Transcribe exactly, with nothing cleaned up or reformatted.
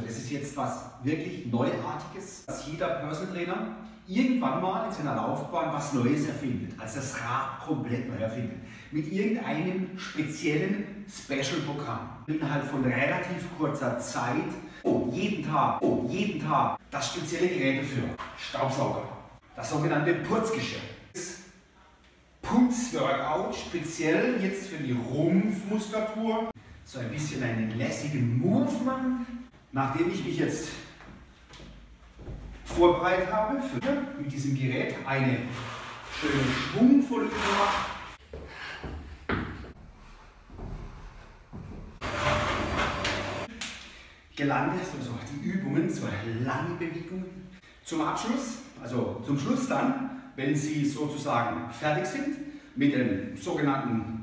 das ist jetzt was wirklich Neuartiges, dass jeder Personal Trainer irgendwann mal in seiner Laufbahn was Neues erfindet, also das Rad komplett neu erfindet, mit irgendeinem speziellen Special-Programm. Innerhalb von relativ kurzer Zeit, oh, jeden Tag, oh, jeden Tag, das spezielle Gerät für Staubsauger, das sogenannte Putzgeschirr. Putzworkout, speziell jetzt für die Rumpfmuskulatur, so ein bisschen einen lässigen Move machen. Nachdem ich mich jetzt vorbereitet habe für mit diesem Gerät eine schöne schwungvolle Übung. Gelandet, also die Übungen, so lange Bewegungen. Zum Abschluss, also zum Schluss dann, wenn Sie sozusagen fertig sind mit dem sogenannten